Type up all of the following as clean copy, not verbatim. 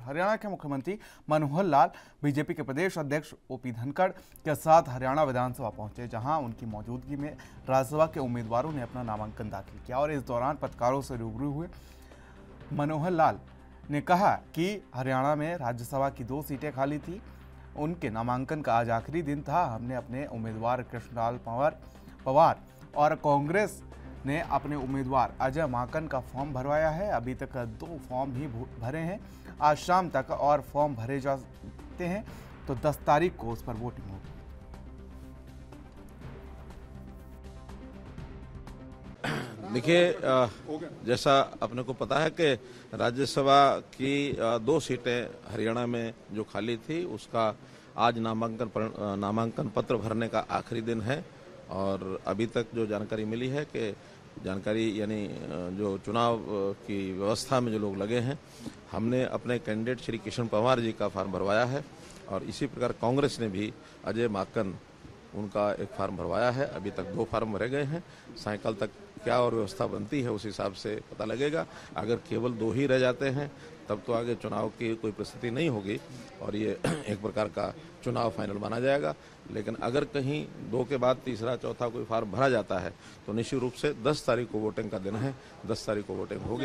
हरियाणा के मुख्यमंत्री मनोहर लाल बीजेपी के प्रदेश अध्यक्ष ओपी धनखड़ के साथ हरियाणा विधानसभा पहुंचे, जहां उनकी मौजूदगी में राज्यसभा के उम्मीदवारों ने अपना नामांकन दाखिल किया। और इस दौरान पत्रकारों से रूबरू हुए मनोहर लाल ने कहा कि हरियाणा में राज्यसभा की 2 सीटें खाली थी। उनके नामांकन का आज आखिरी दिन था। हमने अपने उम्मीदवार कृष्णलाल पवार और कांग्रेस ने अपने उम्मीदवार अजय माकन का फॉर्म भरवाया है। अभी तक 2 फॉर्म ही भरे हैं। आज शाम तक और फॉर्म भरे जा सकते हैं, तो 10 तारीख को उस पर वोटिंग होगी। देखिए, जैसा अपने को पता है कि राज्यसभा की 2 सीटें हरियाणा में जो खाली थी, उसका आज नामांकन पत्र भरने का आखिरी दिन है। और अभी तक जो जानकारी मिली है कि यानी जो चुनाव की व्यवस्था में जो लोग लगे हैं, हमने अपने कैंडिडेट श्री कृष्ण पवार जी का फार्म भरवाया है और इसी प्रकार कांग्रेस ने भी अजय माकन उनका एक फार्म भरवाया है। अभी तक 2 फार्म भरे गए हैं। सायंकाल तक क्या और व्यवस्था बनती है उस हिसाब से पता लगेगा। अगर केवल 2 ही रह जाते हैं तब तो आगे चुनाव की कोई परिस्थिति नहीं होगी और ये एक प्रकार का चुनाव फाइनल माना जाएगा। लेकिन अगर कहीं 2 के बाद तीसरा चौथा कोई फार्म भरा जाता है तो निश्चित रूप से 10 तारीख को वोटिंग का दिन है। 10 तारीख को वोटिंग होगी।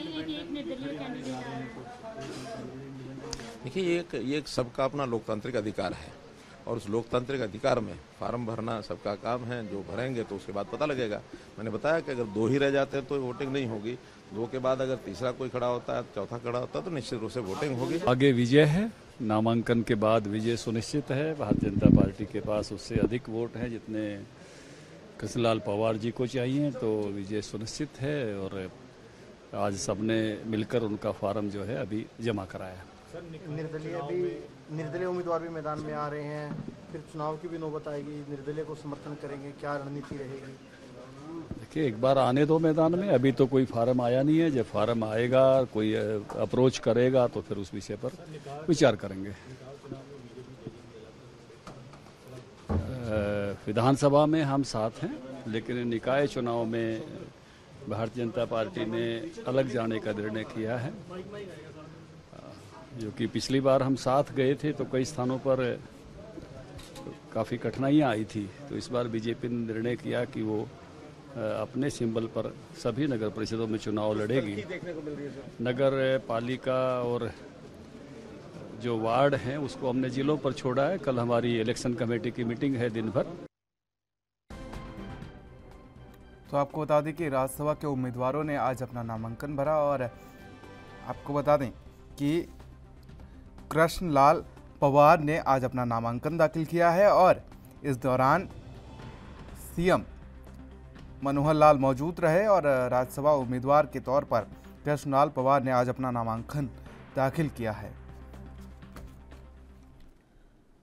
देखिए, ये एक सबका अपना लोकतांत्रिक अधिकार है और उस लोकतांत्रिक अधिकार में फार्म भरना सबका काम है। जो भरेंगे तो उसके बाद पता लगेगा। मैंने बताया कि अगर 2 ही रह जाते हैं तो वोटिंग नहीं होगी। 2 के बाद अगर तीसरा कोई खड़ा होता है, चौथा खड़ा होता है, तो निश्चित रूप से वोटिंग होगी। आगे विजय है। नामांकन के बाद विजय सुनिश्चित है। भारतीय जनता पार्टी के पास उससे अधिक वोट हैं जितने कृष्णलाल पवार जी को चाहिए, तो विजय सुनिश्चित है। और आज सबने मिलकर उनका फार्म जो है अभी जमा कराया। निर्दलीय उम्मीदवार भी मैदान में आ रहे हैं, फिर चुनाव की भी नौबत आएगी। निर्दलीय को समर्थन करेंगे, क्या रणनीति रहेगी? देखिए, एक बार आने दो मैदान में। अभी तो कोई फार्म आया नहीं है। जब फार्म आएगा, कोई अप्रोच करेगा तो फिर उस विषय पर विचार करेंगे। विधानसभा में हम साथ हैं, लेकिन निकाय चुनाव में भारतीय जनता पार्टी ने अलग जाने का निर्णय किया है। जो कि पिछली बार हम साथ गए थे तो कई स्थानों पर काफ़ी कठिनाइयाँ आई थी। तो इस बार बीजेपी ने निर्णय किया कि वो अपने सिंबल पर सभी नगर परिषदों में चुनाव लड़ेगी। नगर पालिका और जो वार्ड हैं उसको हमने जिलों पर छोड़ा है। कल हमारी इलेक्शन कमेटी की मीटिंग है दिन भर। तो आपको बता दें कि राज्यसभा के उम्मीदवारों ने आज अपना नामांकन भरा और आपको बता दें कि कृष्णलाल पवार ने आज अपना नामांकन दाखिल किया है और इस दौरान सीएम मनोहर लाल मौजूद रहे और राज्यसभा उम्मीदवार के तौर पर कृष्णलाल पवार ने आज अपना नामांकन दाखिल किया है।